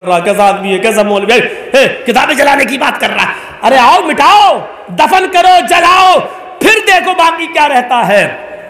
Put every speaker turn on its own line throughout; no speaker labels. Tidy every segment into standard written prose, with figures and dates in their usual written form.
کیسا آدمی ہے, کیسا مولوی ہے, کتابیں جلانے کی بات کر رہا ہے. ارے آؤ مٹاؤ, دفن کرو, جلاؤ, پھر دیکھو باقی کیا رہتا ہے.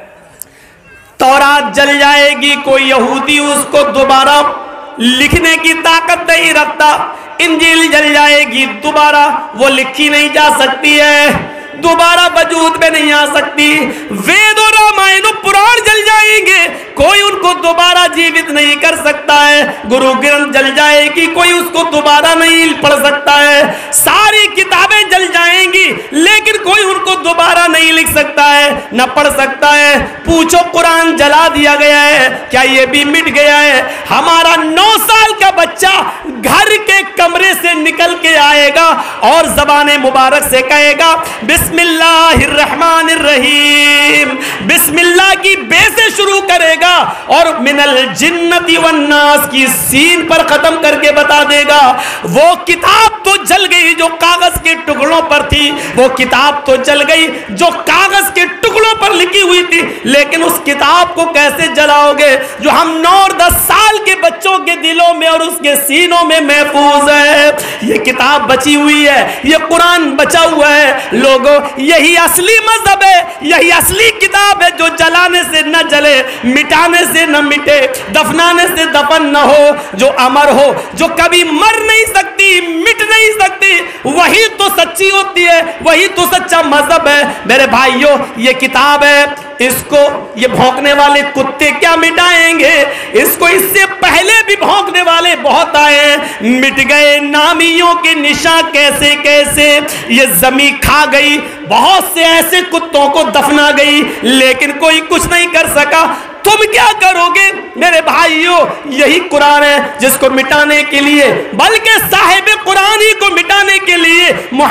تورات جل جائے گی, کوئی یہودی اس کو دوبارہ لکھنے کی طاقت نہیں رکھتا. انجیل جل جائے گی, دوبارہ وہ لکھی نہیں جا سکتی ہے, دوبارہ وجود میں نہیں آ سکتی. وید و رامائن و پران جل جائیں گے, کوئی ان کو دوبارہ جیوت نہیں کر سکتا ہے. گرو گرنتھ جل جائے گی, کوئی اس کو دوبارہ نہیں پڑھ سکتا ہے. ساری کتابیں جل جائیں گی لیکن کوئی ان کو دوبارہ نہیں لکھ سکتا ہے, نہ پڑھ سکتا ہے. پوچھو قرآن جلا دیا گیا ہے, کیا یہ بھی مٹ گیا ہے؟ ہمارا 9 سال کا بچہ گھر کے کمرے سے نکل کے آئے گا اور زبان مبارک سے کہے گا بسم اللہ الرحمن الرحیم, بسم اللہ کی بے سے شروع کرے گا اور من الجنت والناس کی سین پر ختم کر کے بتا دے گا. وہ کتاب تو جل گئی جو کاغذ کے ٹکڑوں پر تھی, وہ کتاب تو جل گئی جو کاغذ کے ٹکڑوں پر لکھی ہوئی تھی, لیکن اس کتاب کو کیسے جلاؤ گے جو ہم 9 اور 10 سال کے بچوں کے دلوں میں اور اس کے سینوں میں محفوظ ہے. یہ کتاب بچی ہوئی ہے, یہ قرآن بچا ہوا ہے. لوگوں یہی اصلی مذہب ہے, یہی اصلی کتاب ہے جو جلانے سے نہ جلے, مٹانے سے نہ مٹے, دفنانے سے دفن نہ ہو, جو امر ہو, جو کبھی مر نہیں سکتی, مٹ نہیں سکتی. وہی تو سچی ہوتی ہے, وہی تو سچا مذہب ہے. میرے بھائیوں, یہ کتاب ہے, اس کو یہ بھونکنے والے کتے کیا مٹائیں گے؟ اس کو اس سے پہلے بھی بھونکنے والے بہت آئے, مٹ گئے نامیوں کے نشان کیسے کیسے. یہ زمین کھا گئی, بہت سے ایسے کتوں کو دفنا گئی, لیکن کوئی کچھ نہیں کر سکا. تم کیا کرو گے میرے بھائیوں؟ یہی قرآن ہے جس کو مٹانے کے لیے, بلکہ صاحب قرآن ہی کو مٹانے کے لیے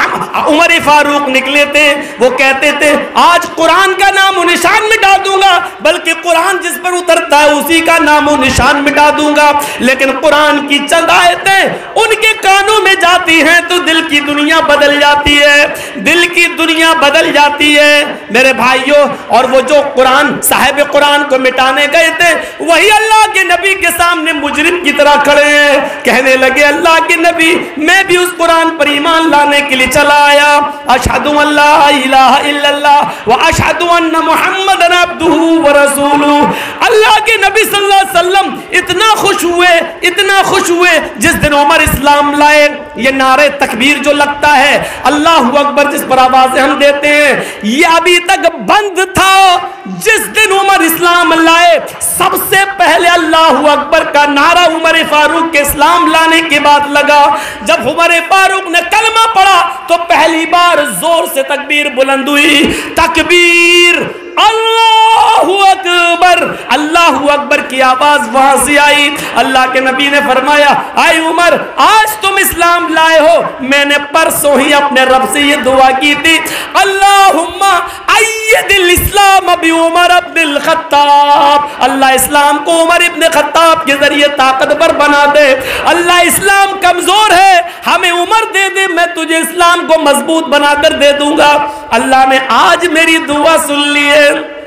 عمر فاروق نکلے تھے. وہ کہتے تھے آج قرآن کا نام و نشان مٹا دوں گا, بلکہ قرآن جس پر اترتا ہے اسی کا نام و نشان مٹا دوں گا. لیکن قرآن کی چند آیتیں ان کے کانوں میں جاتی ہیں تو دل کی دنیا بدل جاتی ہے, دل کی دنیا بدل جاتی ہے میرے بھائیوں. اور وہ جو قرآن صاحب قرآن کو مٹانے گئے تھے, وہی اللہ کے نبی کے سامنے مجرم کی طرح کھڑے ہیں, کہنے لگے اللہ کے نبی میں بھی اس قرآن پر ایمان لانے کے لیے چلا آیا, اشہد ان لا الہ الا اللہ واشہد ان محمد عبدہ ورسولہ. اللہ کے نبی صلی اللہ علیہ وسلم اتنا خوش ہوئے, اتنا خوش ہوئے جس دن عمر اسلام لائے. یہ نعرہ تکبیر جو لگتا ہے, اللہ اکبر جس پر آوازیں ہم دیتے ہیں, یہ ابھی تک بند تھا. جس دن عمر اسلام لائے, سب سے پہلے اللہ اکبر کا نعرہ عمر فاروق کے اسلام لانے کے بعد لگا. جب عمر فاروق نے کلمہ پڑھا تو پہلی بار زور سے تکبیر بلند ہوئی, تکبیر اللہ اکبر, اللہ اکبر کی آواز وہاں سے آئی. اللہ کے نبی نے فرمایا اے عمر, آج تم اسلام لائے ہو, میں نے پرسوں ہی اپنے رب سے یہ دعا کی تھی, اللہم اید الاسلام بعمر ابن الخطاب, اللہ اسلام کو عمر ابن خطاب کے ذریعے طاقتور بنا دے. اللہ اسلام کمزور ہے, ہمیں عمر دے دے, میں تجھے اسلام کو مضبوط بنا کر دے دوں گا. اللہ نے آج میری دعا سن لی ہے.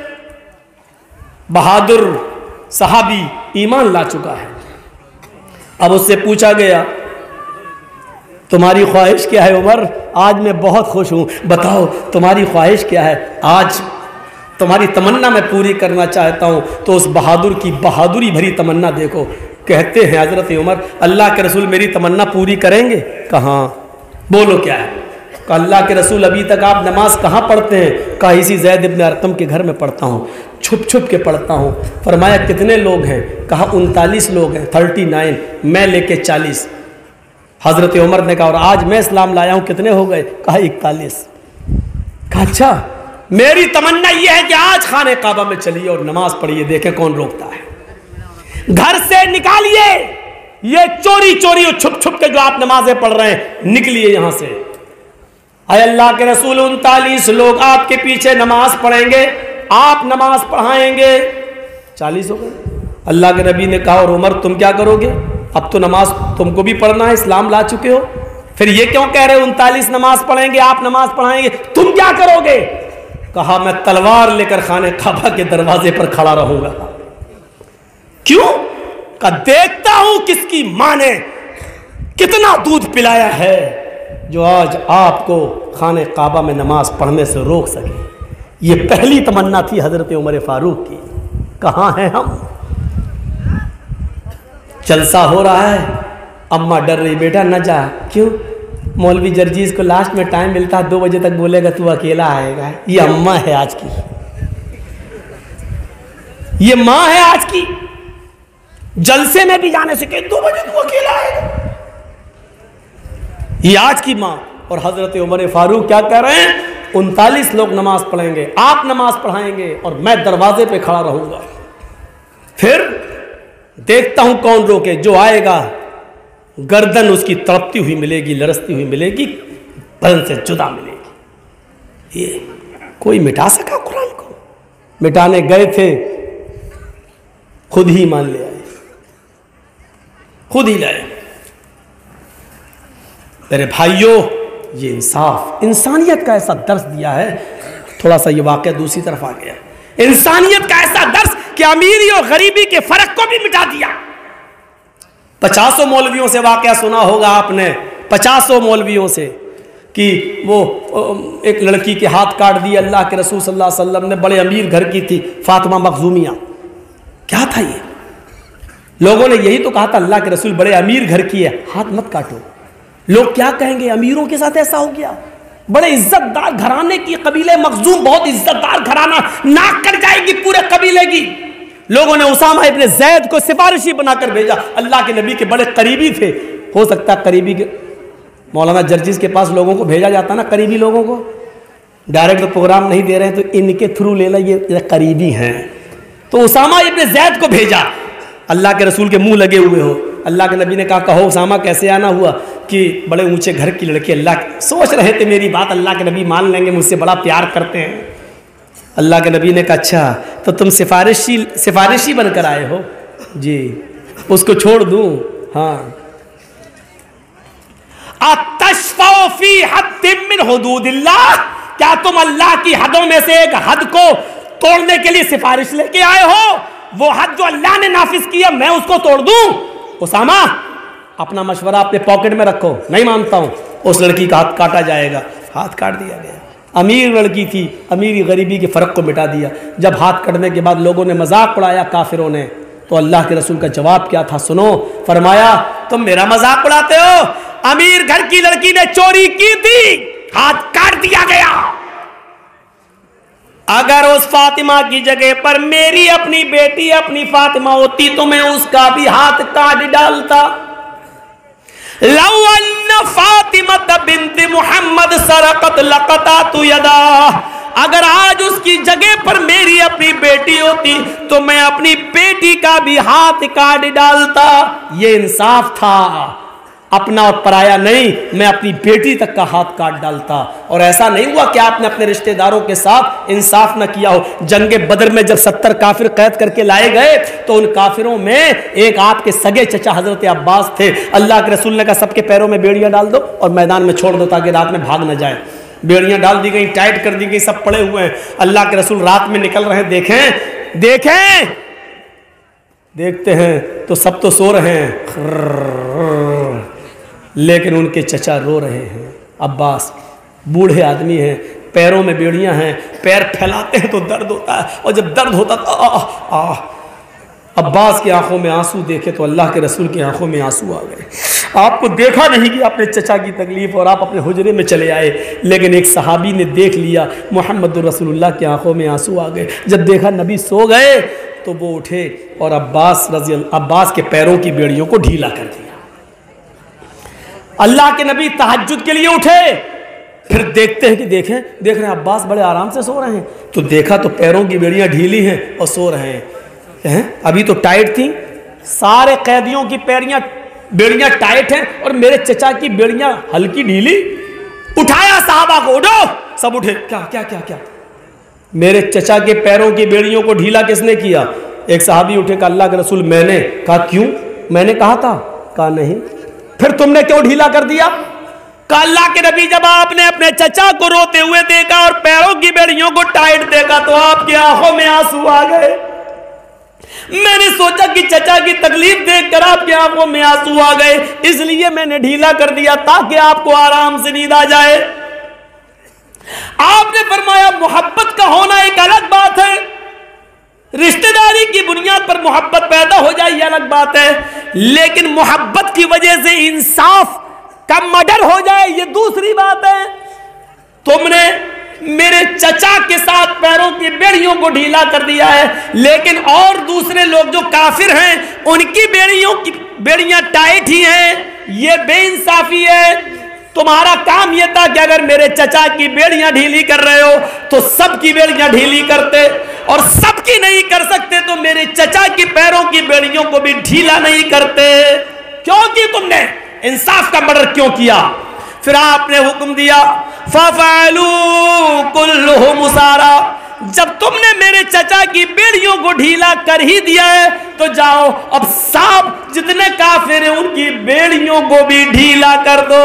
بہادر صحابی ایمان لا چکا ہے. اب اس سے پوچھا گیا تمہاری خواہش کیا ہے عمر؟ آج میں بہت خوش ہوں, بتاؤ تمہاری خواہش کیا ہے, آج تمہاری تمنا میں پوری کرنا چاہتا ہوں. تو اس بہادر کی بہادری بھری تمنا دیکھو. کہتے ہیں حضرت عمر اللہ کے رسول میری تمنا پوری کریں گے؟ کہاں, بولو کیا ہے؟ کہ اللہ کے رسول ابھی تک آپ نماز کہاں پڑھتے ہیں؟ کہا اسی زید ابن ارقم کے گھر میں پڑھتا ہوں, چھپ چھپ کے پڑھتا ہوں. فرمایا کتنے لوگ ہیں؟ کہا 39 لوگ ہیں, 39, میں لے کے 40. حضرت عمر نے کہا اور آج میں اسلام لایا ہوں, کتنے ہو گئے؟ کہا 41. کہا اچھا, میری تمنا یہ ہے کہ آج خانہ کعبہ میں چلیے اور نماز پڑھیے, دیکھیں کون روکتا ہے. گھر سے نکالیے یہ چوری چوری اور چھپ چھپ کے جو آپ نمازیں پڑھ رہے ہیں, نکلیے یہاں سے. اے اللہ کے رسول 39 لوگ آپ کے پیچھے نماز پڑھیں گے, آپ نماز پڑھائیں گے, 40 ہو گئے. اللہ کے نبی نے کہا اور عمر تم کیا کرو گے؟ اب تو نماز تم کو بھی پڑھنا ہے, اسلام لا چکے ہو, پھر یہ کیوں کہہ رہے 39 نماز پڑھیں گے, آپ نماز پڑھائیں گے, تم کیا کرو گے؟ کہا میں تلوار لے کر خانہ کعبہ کے دروازے پر کھڑا رہوں گا. کیوں؟ کہ دیکھتا ہوں کس کی ماں نے کتنا دودھ پلایا ہے جو آج آپ کو خانہ کعبہ میں نماز پڑھنے سے روک سکے. یہ پہلی تمنا تھی حضرت عمر فاروق کی. کہاں ہیں ہم؟ جلسہ ہو رہا ہے، اماں ڈر رہی، بیٹا نہ جا. کیوں؟ مولوی جرجیز کو لاسٹ میں ٹائم ملتا ہے 2 بجے تک بولے گا تو اکیلا آئے گا. یہ اماں ہے آج کی، یہ ماں ہے آج کی. جلسے میں بھی جانے سے کہ 2 بجے تو اکیلا آئے گا. یہ آج کی ماں. اور حضرت عمر فاروق کیا کہہ رہے ہیں؟ 39 لوگ نماز پڑھیں گے، آپ نماز پڑھائیں گے اور میں دروازے پہ کھڑا رہوں گا. پھر دیکھتا ہوں کون روکے. جو آئے گا گردن اس کی تڑپتی ہوئی ملے گی، لرزتی ہوئی ملے گی، بدن سے جدا ملے گی. یہ کوئی مٹا سکا قرآن کو؟ مٹانے گئے تھے، خود ہی مان لے آئے، خود ہی لائے. میرے بھائیوں، یہ انصاف، انسانیت کا ایسا درس دیا ہے. تھوڑا سا یہ واقعہ دوسری طرف آ گیا. انسانیت کا ایسا درس کہ امیری اور غریبی کے فرق کو بھی مٹا دیا. 50 مولویوں سے واقعہ سنا ہوگا آپ نے، 50 مولویوں سے کہ وہ ایک لڑکی کے ہاتھ کاٹ دیے. اللہ کے رسول صلی اللہ علیہ وسلم نے، بڑے امیر گھر کی تھی، فاطمہ مخزومیہ. کیا تھا یہ؟ لوگوں نے یہی تو کہا تھا اللہ کے رسول بڑے امیر گھر کی ہے، ہاتھ مت کاٹو. لوگ کیا کہیں گے؟ امیروں کے ساتھ ایسا ہو گیا. بڑے عزت دار گھرانے کی، قبیلے مخزوم بہت عزت دار گھرانہ، ناک کٹ جائے گی پورے قبیلے کی. لوگوں نے اسامہ ابن زید کو سفارشی بنا کر بھیجا. اللہ کے نبی کے بڑے قریبی تھے. ہو سکتا ہے قریبی کے مولانا جرجیز کے پاس لوگوں کو بھیجا جاتا نا، قریبی لوگوں کو. ڈائریکٹ پروگرام نہیں دے رہے ہیں تو ان کے تھرو لے لیں، یہ قریبی ہیں. تو اسامہ ابن زید کو بھیجا. اللہ کے رسول کے منہ لگے ہوئے ہو. اللہ کے نبی نے کہا کہو اسامہ کیسے آنا ہوا؟ کہ بڑے اونچے گھر کی لڑکی، اللہ سوچ رہے تھے میری بات اللہ کے نبی مان لیں گے، مجھ سے بڑا پیار کرتے ہیں. اللہ کے نبی نے کہا اچھا تو تم سفارشی بن کر آئے ہو؟ جی. اس کو چھوڑ دوں؟ ہاں. اتشفع فی حد من حدود اللہ، کیا تم اللہ کی حدوں میں سے ایک حد کو توڑنے کے لیے سفارش لے کے آئے ہو؟ وہ حد جو اللہ نے نافذ کیا میں اس کو توڑ دوں؟ اسامہ اپنا مشورہ اپنے پاکٹ میں رکھو. نہیں مانتا ہوں. اس لڑکی کا ہاتھ کاٹا جائے گا. ہاتھ کاٹ دیا گیا. امیر لڑکی تھی، امیری غریبی کے فرق کو مٹا دیا. جب ہاتھ کٹنے کے بعد لوگوں نے مذاق اڑایا کافروں نے، تو اللہ کے رسول کا جواب کیا تھا سنو. فرمایا تم میرا مذاق اڑاتے ہو؟ امیر گھر کی لڑکی نے چوری کی تھی، ہاتھ کاٹ دیا گیا. اگر اس فاطمہ کی جگہ پر میری اپنی بیٹی اپنی فاطمہ ہوتی تو میں اس کا بھی ہاتھ کاٹ ڈالتا. لو ان فاطمہ بنت محمد سرقت لقطعت یدا، اگر آج اس کی جگہ پر میری اپنی بیٹی ہوتی تو میں اپنی بیٹی کا بھی ہاتھ کاٹ ڈالتا. یہ انصاف تھا، اپنا اور پرایا نہیں. میں اپنی بیٹی تک کا ہاتھ کاٹ ڈالتا. اور ایسا نہیں ہوا کہ آپ نے اپنے رشتہ داروں کے ساتھ انصاف نہ کیا ہو. جنگ بدر میں جب 70 کافر قید کر کے لائے گئے تو ان کافروں میں ایک آپ کے سگے چچا حضرت عباس تھے. اللہ کے رسول نے کہا سب کے پیروں میں بیڑیاں ڈال دو اور میدان میں چھوڑ دو تاکہ رات میں بھاگ نہ جائیں. بیڑیاں ڈال دی گئی، ٹائٹ کر دی گئی، سب پڑے ہوئے ہیں. اللہ کے رسول رات میں نکل رہے ہیں. دیکھتے ہیں تو سب تو سو رہے ہیں، لیکن ان کے چچا رو رہے ہیں. عباس بوڑھے آدمی ہیں، پیروں میں بیڑیاں ہیں، پیر پھیلاتے ہیں تو درد ہوتا ہے، اور جب درد ہوتا تو عباس کی آنکھوں میں آنسو دیکھے تو اللہ کے رسول کی آنکھوں میں آنسو آ گئے. آپ کو دیکھا نہیں کہ اپنے چچا کی تکلیف اور آپ اپنے حجرے میں چلے آئے، لیکن ایک صحابی نے دیکھ لیا. محمد رسول اللہ کی آنکھوں میں آنسو آ گئے. جب دیکھا نبی سو گئے تو وہ اٹھے اور عباس کے پیروں کی بیڑیوں کو ڈھیلا کر دیا. اللہ کے نبی تہجد کے لیے اٹھے، پھر دیکھتے ہیں کہ دیکھ رہے ہیں عباس بڑے آرام سے سو رہے ہیں. تو دیکھا تو پیروں کی بیڑیاں ڈھیلی ہیں اور سو رہے ہیں. ابھی تو ٹائٹ تھیں، سارے قیدیوں کی بیڑیاں ٹائٹ ہیں اور میرے چچا کی بیڑیاں ہلکی ڈھیلی. اٹھایا صحابہ کو، اٹھو. سب اٹھے. کیا میرے چچا کے پیروں کی بیڑیوں کو ڈھیلا کس نے کیا؟ ایک صحابی اٹھے، کہا اللہ کے رسول میں نے. کہا کیوں؟ میں نے کہا تھا. کہا نہیں. پھر تم نے کیوں ڈھیلا کر دیا؟ کہا اللہ کے نبی جب آپ نے اپنے چچا کو روتے ہوئے دیکھا اور پیروں کی بیڑیوں کو ٹائٹ دیکھا تو آپ کی آنکھوں میں آنسو آ گئے. میں نے سوچا کہ چچا کی تکلیف دیکھ کر آپ کی آنکھوں میں آنسو آ گئے، اس لیے میں نے ڈھیلا کر دیا تاکہ آپ کو آرام سے نیند آ جائے۔ آپ نے فرمایا محبت کا ہونا ایک الگ بات ہے، رشتہ داری کی بنیاد پر محبت پیدا ہو جائے یہ الگ بات ہے، لیکن محبت کی وجہ سے انصاف کا مرڈر ہو جائے یہ دوسری بات ہے۔ تم نے میرے چچا کے ساتھ پیروں کی بیڑیوں کو ڈھیلا کر دیا ہے، لیکن اور دوسرے لوگ جو کافر ہیں ان کی بیڑیاں ٹائٹ ہی ہیں، یہ بے انصافی ہے۔ تمہارا کام یہ تھا کہ اگر میرے چچا کی بیڑیاں ڈھیلی کر رہے ہو تو سب کی بیڑیاں ڈھیلی کرتے، اور سب کی نہیں کر سکتے تو میرے چچا کی پیروں کی بیڑیوں کو بھی ڈھیلا نہیں کرتے۔ کیوں کی تم نے انصاف کا مرڈر کیوں کیا؟ پھر آپ نے حکم دیا فَفَعَلُوا كُلُّهُمْ سَارًا، جب تم نے میرے چچا کی بیڑیوں کو ڈھیلا کر ہی دیا ہے تو جاؤ اب سب جتنے کافر ہیں ان کی بیڑیوں کو بھی ڈھیلا کر دو۔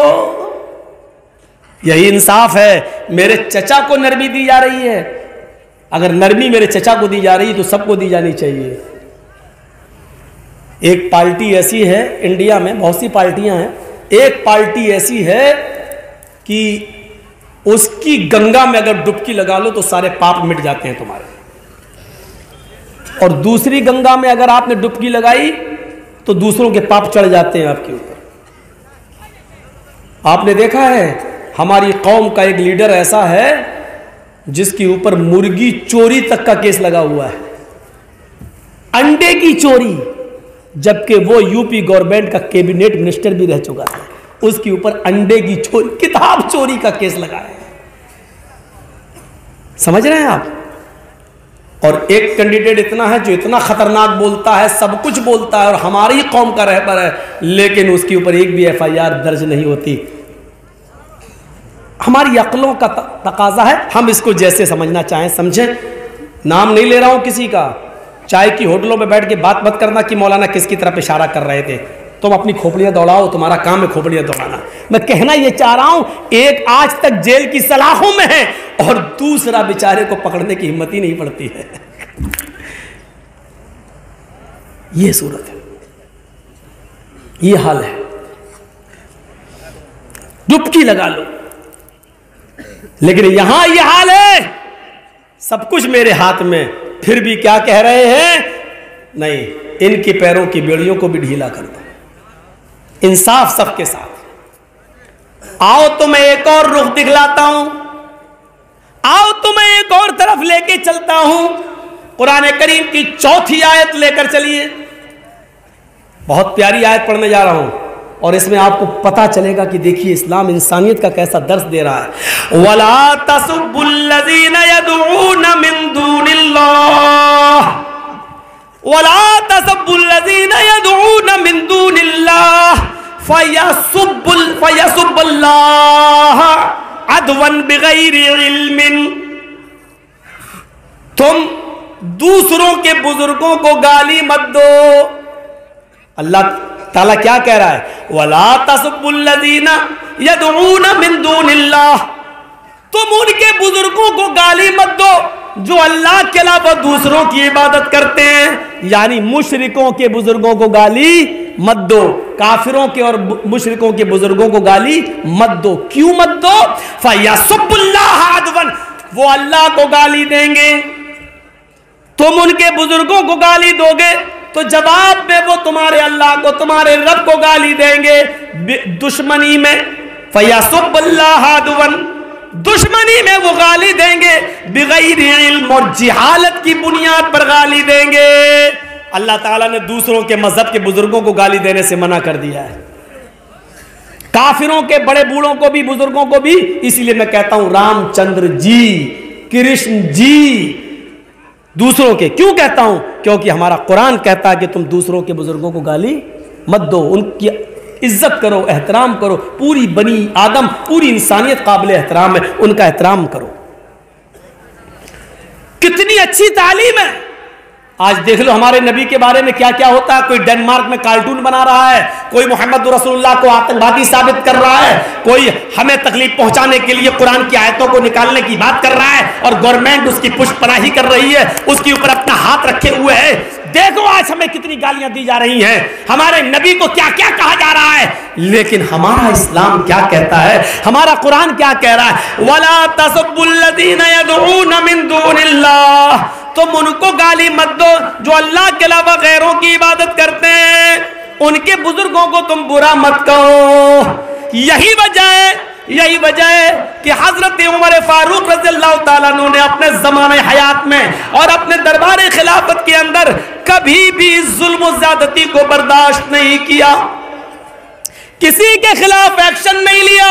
یہی انصاف ہے۔ میرے چچا کو نرمی دی جا رہی ہے، اگر نرمی میرے چچا کو دی جا رہی تو سب کو دی جانی چاہیے۔ ایک پارٹی ایسی ہے انڈیا میں، بہت سی پارٹیاں ہیں، ایک پارٹی ایسی ہے کہ اس کی گنگا میں اگر ڈبکی لگا لو تو سارے پاپ مٹ جاتے ہیں تمہارے، اور دوسری گنگا میں اگر آپ نے ڈبکی لگائی تو دوسروں کے پاپ چڑھ جاتے ہیں آپ کے اوپر۔ آپ نے دیکھا ہے ہماری قوم کا ایک لیڈر ایسا ہے جس کے اوپر مرغی چوری تک کا کیس لگا ہوا ہے، انڈے کی چوری، جبکہ وہ یو پی گورنمنٹ کا کیبنٹ منسٹر بھی رہ چکا ہے، اس کے اوپر انڈے کی چوری، کتاب چوری کا کیس لگا ہے۔ سمجھ رہے ہیں آپ؟ اور ایک کینڈیڈیٹ اتنا ہے جو اتنا خطرناک بولتا ہے، سب کچھ بولتا ہے اور ہماری قوم کا رہبر ہے، لیکن اس کے اوپر ایک بھی ایف آئی آر درج نہیں ہوتی۔ ہماری عقلوں کا تقاضا ہے، ہم اس کو جیسے سمجھنا چاہیں سمجھیں۔ نام نہیں لے رہا ہوں کسی کا، چائے کی ہوٹلوں میں بیٹھ کے بات مت کرنا کہ مولانا کس کی طرف اشارہ کر رہے تھے، تم اپنی کھوپڑیاں دوڑاؤ، تمہارا کام ہے کھوپڑیاں دوڑانا۔ میں کہنا یہ چاہ رہا ہوں ایک آج تک جیل کی سلاخوں میں ہے اور دوسرا بیچارے کو پکڑنے کی ہمت ہی نہیں پڑتی ہے۔ یہ صورت ہے، یہ حال ہے۔ ڈبکی لگا لو، لیکن یہاں یہ حال ہے سب کچھ میرے ہاتھ میں، پھر بھی کیا کہہ رہے ہیں؟ نہیں، ان کی پیروں کی بیڑیوں کو بھی ڈھیلا کر دو۔ انصاف سب کے ساتھ۔ آؤ تمہیں ایک اور رخ دکھلاتا ہوں، آؤ تمہیں ایک اور طرف لے کے چلتا ہوں۔ قرآن کریم کی چوتھی آیت لے کر چلیے، بہت پیاری آیت پڑھنے جا رہا ہوں، اور اس میں آپ کو پتا چلے گا کہ دیکھیے اسلام انسانیت کا کیسا درس دے رہا ہے۔ وَلَا تَسُبُّوا الَّذِينَ يَدْعُونَ مِن دُونِ اللَّهِ وَلَا تَسُبُّوا الَّذِينَ يَدْعُونَ مِن دُونِ اللَّهِ فَيَسُبُّوا اللَّهَ عَدْوًا بِغَيْرِ عِلْمٍ۔ تم دوسروں کے بزرگوں کو گالی مت دو۔ اللہ تعالیٰ کیا کہہ رہا ہے؟ وَلَا تَسُبُّوا الَّذِينَ يَدْعُونَ مِن دُونِ اللَّهِ، تم ان کے بزرگوں کو گالی مت دو جو اللہ کے علاوہ دوسروں کی عبادت کرتے ہیں، یعنی مشرکوں کے بزرگوں کو گالی مت دو، کافروں کے اور مشرکوں کے بزرگوں کو گالی مت دو۔ کیوں مت دو؟ فَيَسُبُّوا اللَّهَ عَدْوًا، وہ اللہ کو گالی دیں گے، تم ان کے بزرگوں کو گالی دو گے تو جواب میں وہ تمہارے اللہ کو، تمہارے رب کو گالی دیں گے دشمنی میں۔ فَيَسُبُّوا اللَّهَ عَدْوًا، دشمنی میں وہ گالی دیں گے، بغیر علم اور جہالت کی بنیاد پر گالی دیں گے۔ اللہ تعالیٰ نے دوسروں کے مذہب کے بزرگوں کو گالی دینے سے منع کر دیا ہے، کافروں کے بڑے بوڑھوں کو بھی، بزرگوں کو بھی۔ اسی لیے میں کہتا ہوں رام چندر جی، کرشن جی، دوسروں کے کیوں کہتا ہوں؟ کیونکہ ہمارا قرآن کہتا ہے کہ تم دوسروں کے بزرگوں کو گالی مت دو، ان کی عزت کرو، احترام کرو۔ پوری بنی آدم، پوری انسانیت قابل احترام ہے، ان کا احترام کرو۔ کتنی اچھی تعلیم ہے۔ آج دیکھ لو ہمارے نبی کے بارے میں کیا کیا ہوتا ہے، کوئی ڈنمارک میں کارٹون بنا رہا ہے، کوئی محمد رسول اللہ کو آتنکوادی ثابت کر رہا ہے، کوئی ہمیں تکلیف پہنچانے کے لیے قرآن کی آیتوں کو نکالنے کی بات کر رہا ہے، اور گورنمنٹ اس کی پشت پناہی کر رہی ہے، اس کے اوپر اپنا ہاتھ رکھے ہوئے ہے۔ دیکھو آج ہمیں کتنی گالیاں دی جا رہی ہیں، ہمارے نبی کو کیا کیا کہا جا رہا ہے، لیکن ہمارا اسلام کیا کہتا ہے، ہمارا قرآن کیا کہہ رہا ہے؟ وَلَا تَسُبُّوا الَّذِينَ يَدْعُونَ مِن دُونِ اللَّهِ، تم ان کو گالی مت دو جو اللہ کے علاوہ غیروں کی عبادت کرتے ہیں، ان کے بزرگوں کو تم برا مت کہو۔ یہی وجہ ہے کہ حضرت عمر فاروق رضی اللہ تعالیٰ عنہ نے اپنے زمانہ حیات میں اور اپنے دربار خلافت کے اندر کبھی بھی ظلم و زیادتی کو برداشت نہیں کیا، کسی کے خلاف ایکشن نہیں لیا۔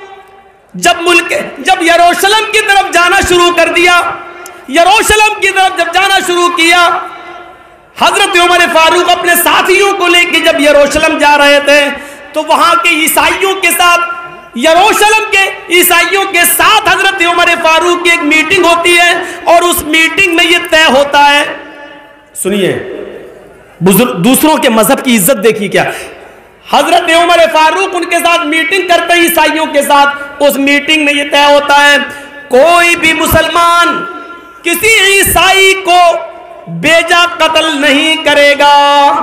جب یروشلم کی طرف جانا شروع کر دیا، یروشلم کی طرف جب جانا شروع کیا، حضرت عمر فاروق اپنے ساتھیوں کو لے کے جب یروشلم جا رہے تھے تو وہاں کے عیسائیوں کے ساتھ، یروشلم کے عیسائیوں کے ساتھ حضرت عمر فاروق کی ایک میٹنگ ہوتی ہے، اور اس میٹنگ میں یہ طے ہوتا ہے، سنیے دوسروں کے مذہب کی عزت دیکھیے کیا، حضرت عمر فاروق ان کے ساتھ میٹنگ کرتے ہیں عیسائیوں کے ساتھ، اس میٹنگ میں یہ طے ہوتا ہے کوئی بھی مسلمان کسی عیسائی کو بیجا قتل نہیں کرے گا۔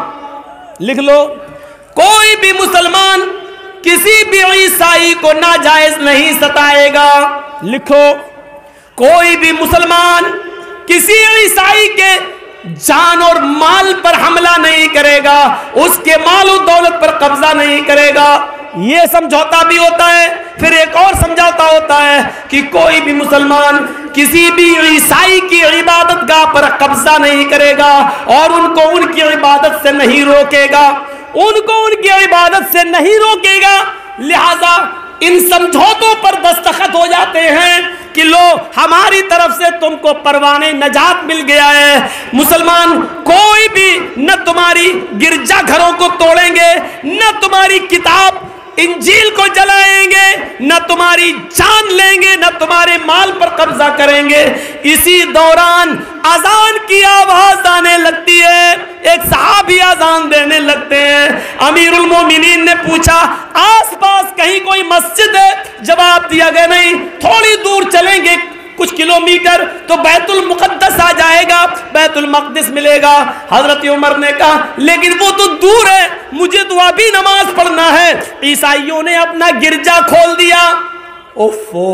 لکھ لو، کوئی بھی مسلمان کسی بھی عیسائی کو ناجائز نہیں ستائے گا۔ لکھو، کوئی بھی مسلمان کسی عیسائی کے جان اور مال پر حملہ نہیں کرے گا، اس کے مال و دولت پر قبضہ نہیں کرے گا۔ یہ سمجھوتا بھی ہوتا ہے، پھر ایک اور سمجھوتا ہوتا ہے کہ کوئی بھی مسلمان کسی بھی عیسائی کی عبادت گاہ پر قبضہ نہیں کرے گا اور ان کو ان کی عبادت سے نہیں روکے گا، ان کو ان کی عبادت سے نہیں روکے گا۔ لہذا ان سمجھوتوں پر دستخط ہو جاتے ہیں کہ لو ہماری طرف سے تم کو پروانے نجات مل گیا ہے۔ مسلمان کوئی بھی نہ تمہاری گرجا گھروں کو توڑیں گے، نہ تمہاری کتاب انجیل کو جلائیں گے، نہ تمہاری جان لیں گے، نہ تمہارے مال پر قبضہ کریں گے۔ اسی دوران اذان کی آواز آنے لگتی ہے، ایک صحابی اذان دینے لگتے ہیں۔ امیر المومنین نے پوچھا آس پاس کہیں کوئی مسجد ہے؟ جواب دیا گیا نہیں، تھوڑی دور چلیں گے کچھ کلومیٹر تو بیت المقدس آ جائے گا، بیت المقدس ملے گا۔ حضرت عمر نے کہا لیکن وہ تو دور ہے، مجھے تو ابھی نماز پڑھنا ہے۔ عیسائیوں نے اپنا گرجا کھول دیا۔ اوفو،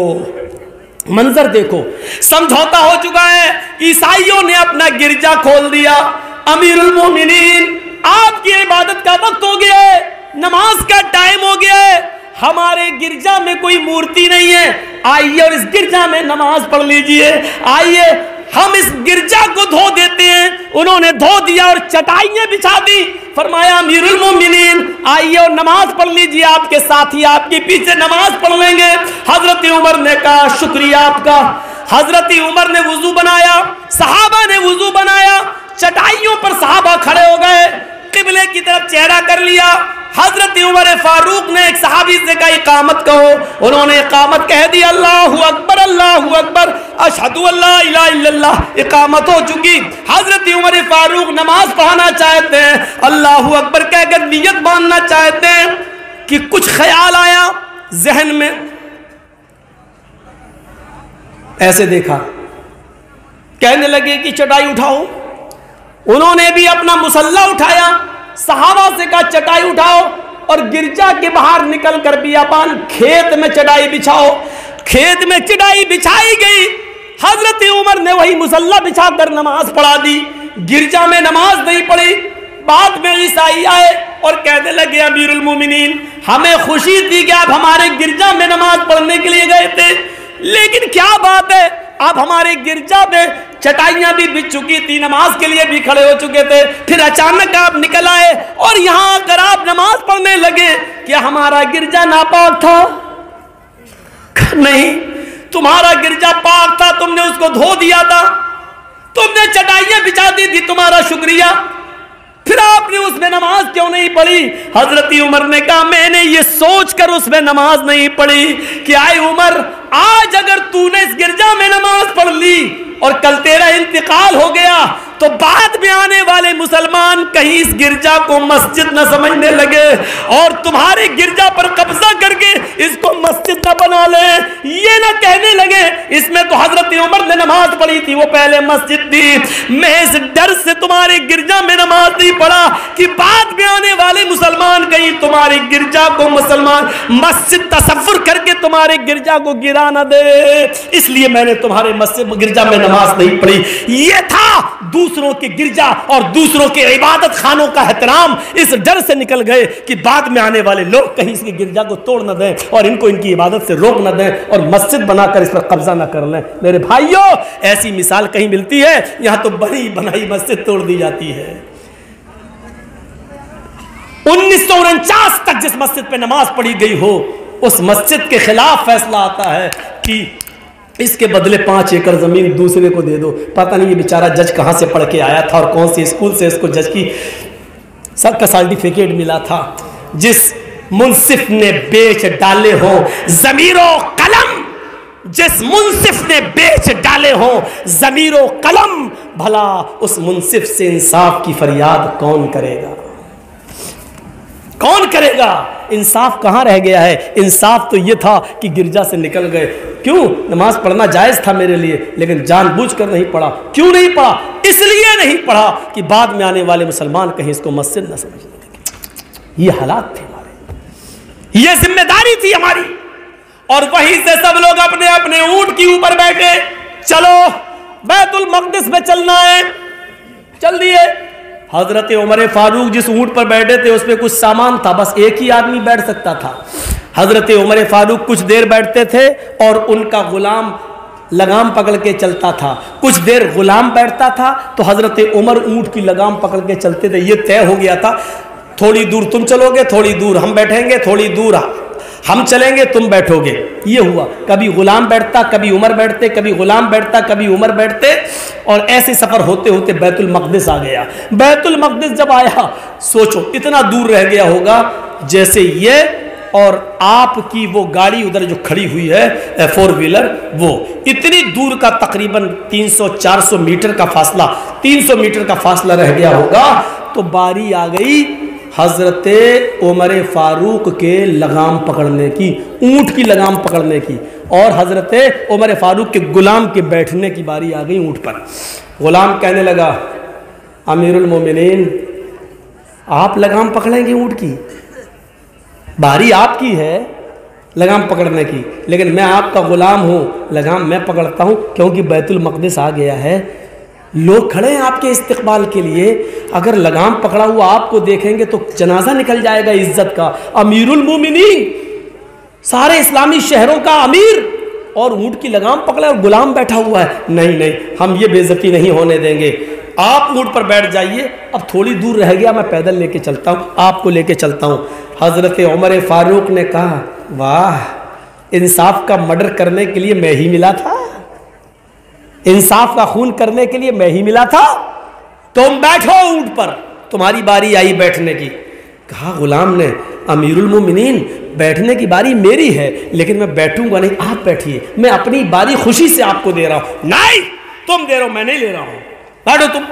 منظر دیکھو، سمجھوتا ہو چکا ہے، عیسائیوں نے اپنا گرجا کھول دیا۔ امیر المومنین، آپ کی عبادت کا وقت ہو گیا ہے، نماز کا ٹائم ہو گیا ہے، ہمارے گرجا میں کوئی مورتی نہیں ہے، آئیے اور اس گرجا میں نماز پڑھ لیجئے، آئیے ہم اس گرجا کو دھو دیتے ہیں۔ انہوں نے دھو دیا اور چٹائیاں بچھا دی۔ فرمایا امیر المومنین آئیے اور نماز پڑھ لیجئے، آپ کے ساتھی آپ کے پیچھے نماز پڑھ لیں گے۔ حضرت عمر نے کہا شکریہ آپ کا۔ حضرت عمر نے وضو بنایا، صحابہ نے وضو بنایا، چٹائیوں پر صحابہ کھڑے ہو گئے، قبلے کی طرف چہرہ کر لیا۔ حضرت عمر فاروق نے ایک صحابی سے کہا اقامت کہو، انہوں نے اقامت کہہ دی، اللہ اکبر اللہ اکبر اشہد ان لا الہ الا اللہ، اقامت ہو چکی۔ حضرت عمر فاروق نماز پڑھانا چاہتے ہیں، اللہ اکبر کہہ کر نیت باندھنا چاہتے ہیں کہ کچھ خیال آیا ذہن میں، ایسے دیکھا، کہنے لگے کہ چٹائی اٹھاؤ۔ انہوں نے بھی اپنا مسلح اٹھایا، صحابہ سے کہا چٹائی اٹھاؤ اور گرجا کے باہر نکل کر بیابان کھیت میں چٹائی بچھاؤ۔ کھیت میں چٹائی بچھائی گئی، حضرت عمر نے وہی مسلح بچھا کر نماز پڑھا دی، گرجا میں نماز نہیں پڑھی۔ بعد میں عیسائی آئے اور کہنے لگے امیر المومنین ہمیں خوشی تھی کہ آپ ہمارے گرجا میں نماز پڑھنے کے لیے گئے تھے، لیکن کیا بات ہے آپ ہمارے گرجا میں چٹائیاں بھی بچھ چکی تھی، نماز کے لیے بھی کھڑے ہو چکے تھے، پھر اچانک آپ نکل آئے اور یہاں اگر آپ نماز پڑھنے لگے، کیا ہمارا گرجا ناپاک تھا؟ نہیں، تمہارا گرجا پاک تھا، تم نے اس کو دھو دیا تھا، تم نے چٹائیاں بچھا دی تھی، تمہارا شکریہ، پھر آپ نے اس میں نماز کیوں نہیں پڑھی؟ حضرت عمر نے کہا میں نے یہ سوچ کر اس میں نماز نہیں پڑھی کہ آئے عمر آج اگر تو نے اس گرجا میں نماز پڑھ لی اور کل تیرا انتقال ہو گیا تو بعد میں آنے والے مسلمان کہیں اس گرجا کو مسجد نہ سمجھنے لگے اور تمہارے گرجا پر قبضہ کر کے اس کو مسجد न बना ले, ये ना कहने लगे इसमें तो हजरत उमर ने नमाज पढ़ी थी, वो पहले मस्जिद थी। मैं इस डर से तुम्हारे गिरजा में नमाज नहीं पढ़ा कि बाद में आने वाले मुसलमान कहीं तुम्हारे गिरजा को मुसलमान मस्जिद तसव्वुर करके तुम्हारे गिरजा को गिरा न दे, इसलिए मैंने तुम्हारे मस्जिद गिरजा में नमाज नहीं पढ़ी। ये था दूसरों के गिरजा और दूसरों के इबादत खानों का एहतराम। इस डर से निकल गए कि बाद में आने वाले लोग कहीं इसके गिरजा को तोड़ न दें और इनको इनकी इबादत से रोक न दें और मस्जिद बनाकर इस पर कब्जा न कर लें। मेरे भाइयों, ऐसी मिसाल कहीं मिलती है? यहां तो बनी बनाई मस्जिद तोड़ दी जाती है। 1949 तक जिस मस्जिद पे नमाज पढ़ी गई हो, उस मस्जिद के खिलाफ फैसला आता है कि इसके बदले 5 एकड़ जमीन दूसरे को दे दो। पता नहीं ये बेचारा जज कहां से पढ़ के आया था और कौन सी स्कूल से इसको जज की सबका सर्टिफिकेट मिला था। जिस मुंसिफ ने बेच डाले हो ज़मीरो कलम, जिस मुंसिफ ने बेच डाले हो ज़मीरो कलम, भला उस मुंसिफ से इंसाफ की फरियाद कौन करेगा? कौन करेगा? इंसाफ कहां रह गया है? इंसाफ तो ये था कि गिरजा से निकल गए। क्यों? नमाज पढ़ना जायज था मेरे लिए, लेकिन जानबूझकर नहीं पढ़ा। क्यों नहीं पढ़ा? इसलिए नहीं पढ़ा कि बाद में आने वाले मुसलमान कहीं इसको मस्जिद न समझने लगे। ये हालात थे हमारे, ये जिम्मेदारी थी हमारी। और वहीं से सब लोग अपने अपने ऊंट के ऊपर बैठे, चलो बैतुल मक़दिस में चलना है, चल दिए। हजरत उमर फारूक जिस ऊंट पर बैठे थे उसमें कुछ सामान था, बस एक ही आदमी बैठ सकता था। हजरत उमर फारूक कुछ देर बैठते थे और उनका गुलाम लगाम पकड़ के चलता था। कुछ देर गुलाम बैठता था तो हजरत उमर ऊंट की लगाम पकड़ के चलते थे। ये तय हो गया था, थोड़ी दूर तुम चलोगे, थोड़ी दूर हम बैठेंगे, थोड़ी दूर हम चलेंगे, तुम बैठोगे। ये हुआ, कभी गुलाम बैठता, कभी उमर बैठते, कभी गुलाम बैठता, कभी उमर बैठते, और ऐसे सफर होते होते बैतुल मक़दिस आ गया। बैतुल मक़दिस जब आया, सोचो इतना दूर रह गया होगा जैसे ये और आपकी वो गाड़ी उधर जो खड़ी हुई है 4 व्हीलर, वो इतनी दूर का तकरीबन 300-400 मीटर का फासला, 300 मीटर का फासला रह गया होगा। तो बारी आ गई हजरत उमर फारूक के लगाम पकड़ने की, ऊंट की लगाम पकड़ने की, और हजरत उमर फारूक के गुलाम के बैठने की बारी आ गई ऊंट पर। गुलाम कहने लगा, अमीरुल मोमिनीन आप लगाम पकड़ेंगे ऊंट की? बारी आपकी है लगाम पकड़ने की, लेकिन मैं आपका गुलाम हूँ, लगाम मैं पकड़ता हूँ क्योंकि बैतुल मक़दिस आ गया है, लोग खड़े हैं आपके इस्तकबाल के लिए। अगर लगाम पकड़ा हुआ आपको देखेंगे तो जनाजा निकल जाएगा इज्जत का। अमीरुल मोमिनीन, सारे इस्लामी शहरों का अमीर, और ऊंट की लगाम पकड़े और गुलाम बैठा हुआ है। नहीं नहीं, हम ये बेइज्जती नहीं होने देंगे, आप ऊंट पर बैठ जाइए, अब थोड़ी दूर रह गया, मैं पैदल लेके चलता हूँ, आपको लेके चलता हूँ। हजरत उमर फारूक ने कहा, वाह, इंसाफ का मर्डर करने के लिए मैं ही मिला था, इंसाफ का खून करने के लिए मैं ही मिला था, तुम बैठो ऊंट पर, तुम्हारी बारी आई बैठने की। कहा गुलाम ने, अमीरुल मोमिनीन बैठने की बारी मेरी है, लेकिन मैं बैठूंगा नहीं, आप बैठिए, मैं अपनी बारी खुशी से आपको दे रहा हूं। नहीं, तुम दे रहे हो, मैं नहीं ले रहा हूं, बैठो तुम।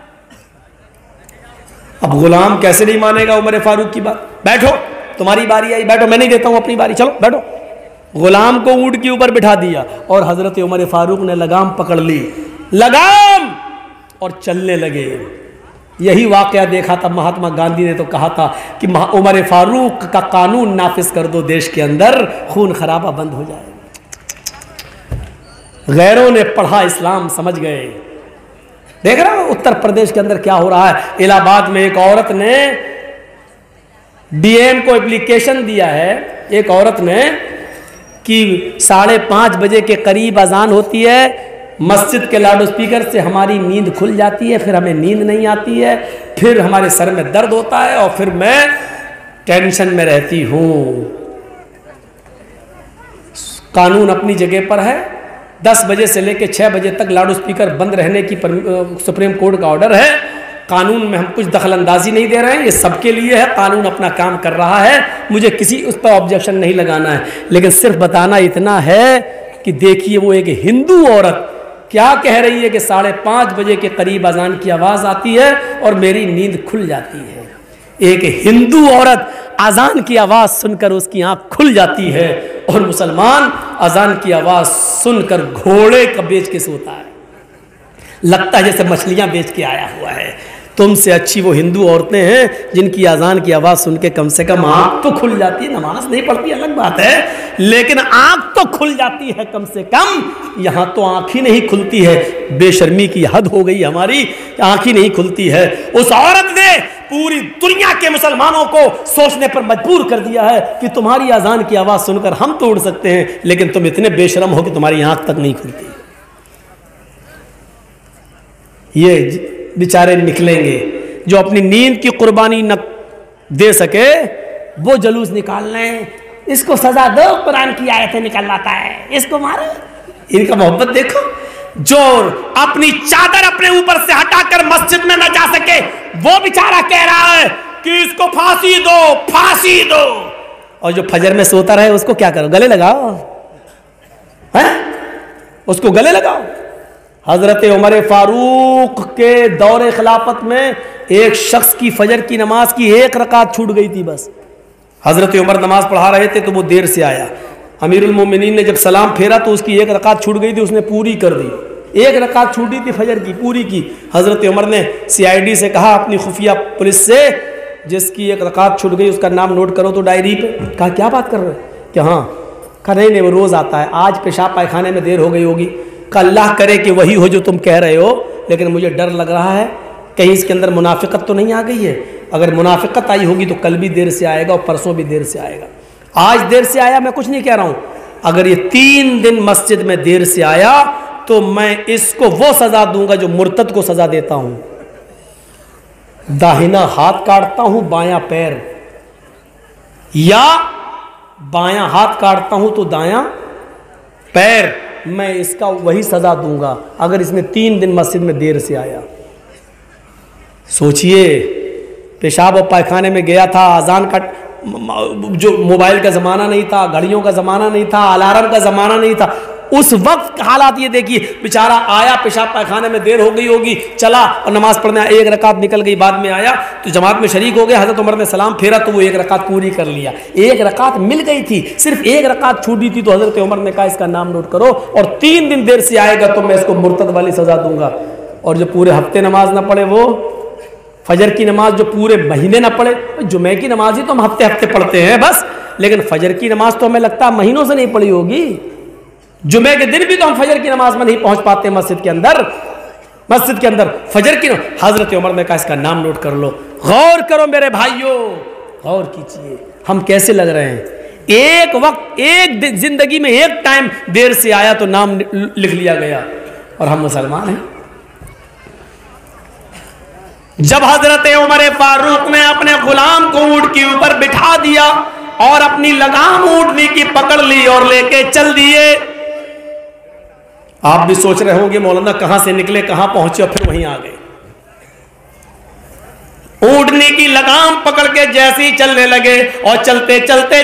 अब गुलाम कैसे नहीं मानेगा उमर फारूक की बात? बैठो, तुम्हारी बारी आई, बैठो, मैं नहीं देता हूं अपनी बारी, चलो बैठो। गुलाम को ऊंट के ऊपर बिठा दिया और हजरत उमर फारूक ने लगाम पकड़ ली, लगाम, और चलने लगे। यही वाकया देखा था महात्मा गांधी ने, तो कहा था कि उमर फारूक का कानून नाफिज कर दो देश के अंदर, खून खराबा बंद हो जाएगा। गैरों ने पढ़ा इस्लाम, समझ गए। देख रहा हो उत्तर प्रदेश के अंदर क्या हो रहा है। इलाहाबाद में एक औरत ने डीएम को एप्लीकेशन दिया है, एक औरत ने, कि 5:30 बजे के करीब अजान होती है, मस्जिद के लाउड स्पीकर से हमारी नींद खुल जाती है, फिर हमें नींद नहीं आती है, फिर हमारे सर में दर्द होता है और फिर मैं टेंशन में रहती हूँ। कानून अपनी जगह पर है, 10 बजे से लेकर 6 बजे तक लाउड स्पीकर बंद रहने की सुप्रीम कोर्ट का ऑर्डर है। कानून में हम कुछ दखल अंदाजी नहीं दे रहे हैं, ये सबके लिए है, कानून अपना काम कर रहा है, मुझे किसी उस पर ऑब्जेक्शन नहीं लगाना है, लेकिन सिर्फ बताना इतना है कि देखिए वो एक हिंदू औरत क्या कह रही है कि 5:30 बजे के करीब अजान की आवाज़ आती है और मेरी नींद खुल जाती है। एक हिंदू औरत अजान की आवाज़ सुनकर उसकी आँख खुल जाती है اور مسلمان اذان کی آواز سن کر گھوڑے کا بیچ کے سوتا ہے، لگتا ہے جیسے مچھلیاں بیچ کے آیا ہوا ہے۔ تم سے اچھی وہ ہندو عورتیں ہیں جن کی اذان کی آواز سن کے کم سے کم آنکھ تو کھل جاتی ہے، نماز نہیں پڑھتی الگ بات ہے، لیکن آنکھ تو کھل جاتی ہے کم سے کم۔ یہاں تو آنکھ ہی نہیں کھلتی ہے، بے شرمی کی حد ہو گئی ہماری، آنکھ ہی نہیں کھلتی ہے۔ اس عورت نے پوری دنیا کے مسلمانوں کو سوچنے پر مجبور کر دیا ہے کہ تمہاری اذان کی آواز سن کر ہم تو اڑ سکتے ہیں، لیکن تم اتنے بے شرم ہو کہ تمہاری آنکھ تک نہیں کھلتی۔ یہ بیچارے نکلیں گے جو اپنی نیند کی قربانی نہ دے سکے، وہ جلوس نکال لیں، اس کو سزا دو، قرآن کی آیتیں نکلواتا ہے، اس کو مارو۔ ان کا محبت دیکھو، جو اپنی چادر اپنے اوپر سے ہٹا کر مسجد میں نہ جا سکے وہ بیچارہ کہہ رہا ہے کہ اس کو پھانسی دو، پھانسی دو، اور جو فجر میں سوتا رہے اس کو کیا کرو، گلے لگاؤ، اس کو گلے لگاؤ۔ حضرت عمر فاروق کے دور خلافت میں ایک شخص کی فجر کی نماز کی ایک رکعت چھوٹ گئی تھی بس۔ حضرت عمر نماز پڑھا رہے تھے تو وہ دیر سے آیا، امیر المومنین نے جب سلام پھیرا تو اس کی ایک رکعت چھوٹ گئی تھی، اس نے پوری کر دی، ایک رکعت چھوٹی تھی فجر کی، پوری کی۔ حضرت عمر نے CID سے کہا، اپنی خفیہ پولیس سے، جس کی ایک رکعت چھوٹ گئی اس کا نام نوٹ کرو تو ڈائری پہ۔ کہا کیا بات کر رہے ہیں؟ کہ ہاں۔ کہا نہیں وہ روز آتا ہے، آج پیشاب پائخانے میں دیر ہو گئی ہوگی۔ کہ اللہ کرے کہ وہی ہو جو تم کہہ رہے ہو، لیکن مجھے ڈر لگ رہا ہے کہیں اس کے اندر منافقت تو نہیں آ گئی ہے، اگر منافقت آئی ہوگی تو کل بھی دیر سے آئے گا اور پرسوں بھی دیر سے آئے گا۔ آج دیر سے آیا میں کچھ نہیں کہہ رہا ہوں، اگر یہ 3 دن مسجد میں دیر سے آیا تو میں اس کو وہ سزا دوں گا جو مرتد کو سزا دیتا ہوں، داہنا ہاتھ کاٹتا ہوں بایاں پیر، یا بایاں ہاتھ کاٹتا ہوں تو دایاں پیر، میں اس کا وہی سزا دوں گا اگر اس نے 3 دن مسجد میں دیر سے آیا۔ سوچئے، پیشاب و پائخانے میں گیا تھا، اذان کا جو موبائل کا زمانہ نہیں تھا، گھڑیوں کا زمانہ نہیں تھا، الارم کا زمانہ نہیں تھا، اس وقت حالات یہ دیکھیے، بیچارہ آیا پیشاب پائخانے میں دیر ہو گئی ہوگی، چلا اور نماز پڑھنے ایک رکعت نکل گئی، بعد میں آیا تو جماعت میں شریک ہو گیا، حضرت عمر نے سلام پھیرا تو وہ ایک رکعت پوری کر لیا، ایک رکعت مل گئی تھی، صرف ایک رکعت چھوٹی تھی تو حضرت عمر نے کہا اس کا نام نوٹ کرو، اور 3 دن دیر سے آئے گا تو میں اس کو مرتد والی سزا دوں گا۔ اور جو پورے ہفتے نماز نہ پڑھے، وہ فجر کی نماز جو پورے مہینے نہ پڑھے، جمعے کی نماز ہی تو ہم ہفتے ہفتے پڑھتے ہیں بس، لیکن فجر کی نماز تو ہمیں لگتا ہے مہینوں سے نہیں پڑھی ہوگی، جمعے کے دن بھی تو ہم فجر کی نماز میں نہیں پہنچ پاتے مسجد کے اندر فجر کی حضرت عمر نے کہا اس کا نام نوٹ کر لو۔ غور کرو میرے بھائیوں، غور کیجئے ہم کیسے لگ رہے ہیں، ایک وقت، ایک زندگی میں ایک ٹائم دیر سے آیا تو نام لکھ لیا گیا، اور ہم مسلمان ہیں۔ جب حضرت عمر فاروق نے اپنے غلام کو اونٹ کے اوپر بٹھا دیا اور اپنی لگام اونٹنی کی پکڑ لی اور لے کے چل دیے، آپ بھی سوچ رہے ہوں گے مولانا کہاں سے نکلے، کہاں پہنچے اور پھر وہیں آ گئے۔ اونٹنی کی لگام پکڑ کے جیسے ہی چلنے لگے اور چلتے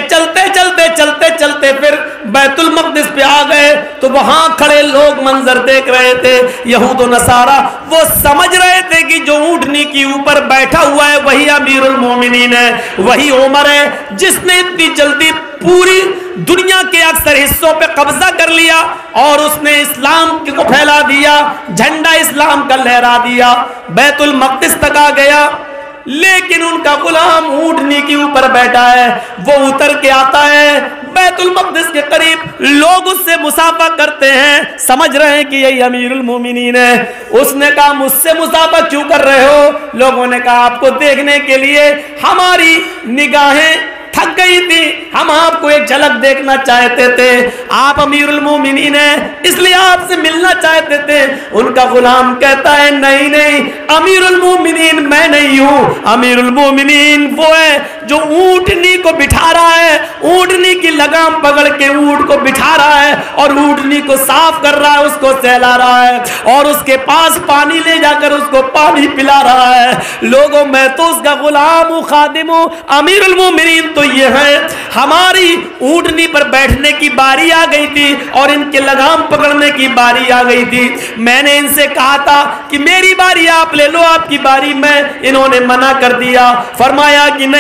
چلتے پھر بیت المقدس پہ آ گئے تو وہاں کھڑے لوگ منظر دیکھ رہے تھے، یہود و نصارہ، وہ سمجھ رہے تھے کہ جو اونٹنی کے اوپر بیٹھا ہوا ہے وہی امیر المومنین ہے، وہی عمر ہے جس نے اتنی جلدی پوری دنیا کے اکثر حصوں پہ قبضہ کر لیا اور اس نے اسلام کو پھیلا دیا، جھنڈا اسلام کا لہرا دیا، بیت المقدس تک آ گیا۔ لیکن ان کا غلام اونٹنی کے اوپر بیٹھا ہے، وہ اتر کے آتا ہے بیت المقدس کے قریب، لوگ اس سے مصافحہ کرتے ہیں، سمجھ رہے ہیں کہ یہی امیر المومنین ہے۔ اس نے کہا مجھ سے مصافحہ کیوں کر رہے ہو؟ لوگوں نے کہا آپ کو دیکھنے کے لیے ہماری نگاہیں تھک گئی تھی، ہم آپ کو ایک جھلک دیکھنا چاہتے تھے، آپ امیر المومنین ہیں اس لیے آپ سے ملنا چاہتے تھے۔ ان کا غلام کہتا ہے نہیں، امیر المومنین میں نہیں ہوں، امیر المومنین وہ ہے جو اونٹنی کو بٹھا رہا ہے، اونٹنی کی لگام پکڑ کے اونٹ کو بٹھا رہا ہے اور اونٹنی کو صاف کر رہا ہے، اس کو سہلا رہا ہے اور اس کے پاس پانی لے جا کر اس کو پانی پلا رہا ہے۔ لوگوں میں تو اس کا غلام ہوں، خادم ہوں، امیر المومنین تو یہ ہے۔ ہماری اونٹنی پر بیٹھنے کی باری آ گئی تھی اور ان کے لگام پکڑنے کی باری آ گئی تھی، میں نے ان سے کہا تھا کہ میری باری آپ لے لو، آپ کی باری میں، انہوں نے منع کر دیا، فرمایا کہ نہیں،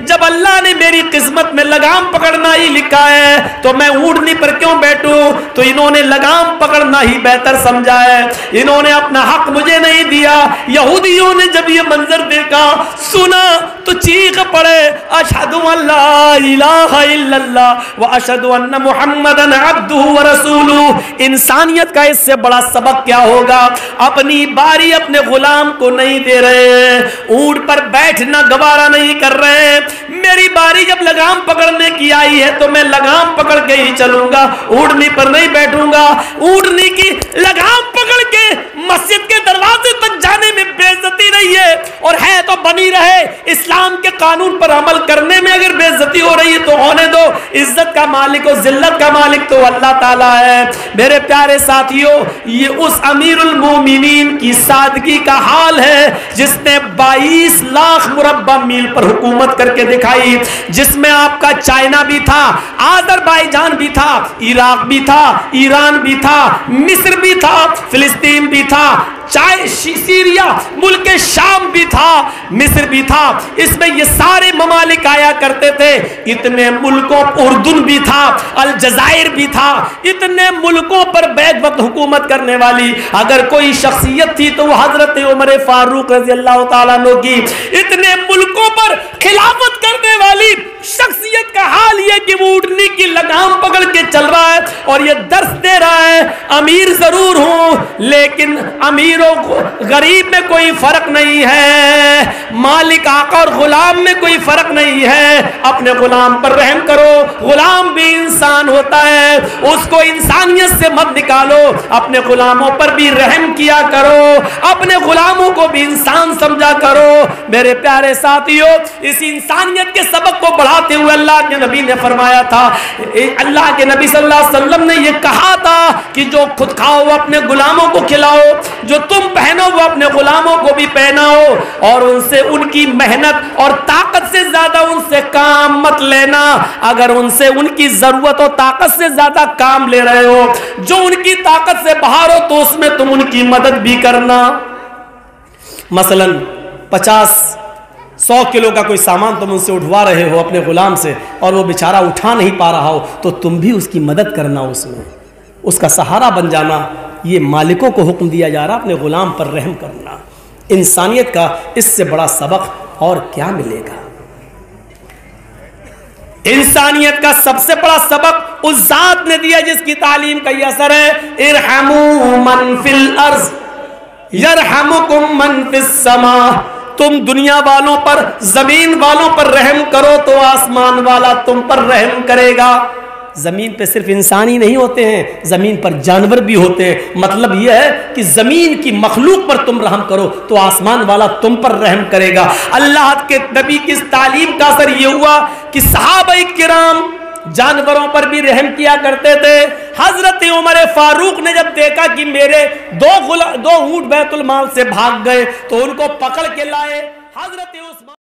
जब अल्लाह ने मेरी किस्मत में लगाम पकड़ना ही लिखा है तो मैं ऊँटनी पर क्यों बैठूं? तो इन्होंने लगाम पकड़ना ही बेहतर समझा है, इन्होंने अपना हक मुझे नहीं दिया। यहूदियों ने जब ये मंजर देखा, सुना, तो चीख पड़े, अशहदु अल्ला इलाहा इल्लल्लाह व अशहदु अन्ना मुहम्मदन अब्दुहु व रसूलुहु। इंसानियत का इससे बड़ा सबक क्या होगा? अपनी बारी अपने गुलाम को नहीं दे रहे, ऊंट पर बैठना गवारा नहीं कर रहे। मेरी बारी जब लगाम पकड़ने की आई है तो मैं लगाम पकड़ के ही चलूंगा, ऊँटनी पर नहीं बैठूंगा। ऊँटनी की लगाम पकड़ के मस्जिद के दरवाजे तक जाने में बेइज्जती नहीं है, और है तो बनी रहे। इस्लाम के कानून पर अमल करने में अगर बेइज्जती हो रही है तो होने दो। इज्जत का मालिक और जिल्लत का मालिक तो अल्लाह ताला है। मेरे प्यारे साथियों, ये उस अमीरुल मोमिनीन की सादगी का हाल है जिसने 22 लाख मुरब्बा मील पर हुकूमत करके दिखाई, जिसमें आपका चाइना भी था, अज़रबैजान भी था, इराक भी था, ईरान भी था, मिस्र भी था, फिलिस्तीन भी था, सीरिया मुल्क शाम भी था, मिस्र भी था। इसमें ये सारे ममालिक आया करते थे। इतने मुल्कों, उर्दुन भी था, अलजायर भी था, इतने मुल्कों पर बैक वक्त हुकूमत करने वाली अगर कोई शख्सियत थी तो वो हजरत उमर फारूक रज़ी अल्लाह ताला अन्हु की। इतने मुल्कों पर खिलाफत करने वाली शख्सियत का हाल ये कि वो ऊँटनी की लगाम पकड़ के चल रहा है और ये दर्श दे रहा है, अमीर जरूर हूं लेकिन अमीरों को गरीब में कोई फर्क नहीं है, मालिक आका और गुलाम में कोई फर्क नहीं है। अपने गुलाम पर रहम करो, गुलाम भी इंसान होता है, उसको इंसानियत से मत निकालो। अपने गुलामों पर भी रहम किया करो, अपने गुलामों को भी इंसान समझा करो। मेरे प्यारे साथियों, इस इंसानियत के सबक को बढ़ाते हुए अल्लाह के नबी ने फरमाया था, अल्लाह के नबी सल्लल्लाहु अलैहि वसल्लम ने यह कहा था कि जो खुद खाओ वो अपने गुलामों को खिलाओ, जो तुम पहनो वो अपने गुलामों को भी पहनाओ, और उनसे उनकी मेहनत और ताकत से ज्यादा उनसे काम मत लेना। अगर उनसे उनकी जरूरत और ताकत से ज्यादा काम ले रहे हो, जो उनकी ताकत से बाहर हो, तो उसमें तुम उनकी मदद भी करना। मसलन 50-100 किलो का कोई सामान तुम उनसे उठवा रहे हो अपने गुलाम से, और वो बेचारा उठा नहीं पा रहा हो, तो तुम भी उसकी मदद करना, उसमें उसका सहारा बन जाना। ये मालिकों को हुक्म दिया जा रहा, अपने गुलाम पर रहम करना। इंसानियत का इससे बड़ा सबक और क्या मिलेगा? इंसानियत का सबसे बड़ा सबक उस जात ने दिया जिसकी तालीम का ये असर है, इरहमू मन फिल अर्ज़ यरहमुकुम मन फिस समा। तुम दुनिया वालों पर, जमीन वालों पर रहम करो तो आसमान वाला तुम पर रहम करेगा। जमीन पे सिर्फ इंसान ही नहीं होते हैं, जमीन पर जानवर भी होते हैं। मतलब यह है कि जमीन की मखलूक पर तुम रहम करो तो आसमान वाला तुम पर रहम करेगा। अल्लाह के नबी की इस तालीम का असर यह हुआ कि सहाबाए किराम जानवरों पर भी रहम किया करते थे। हजरत उमर फारूक ने जब देखा कि मेरे दो ऊँट बैतुल माल से भाग गए तो उनको पकड़ के लाए। हजरत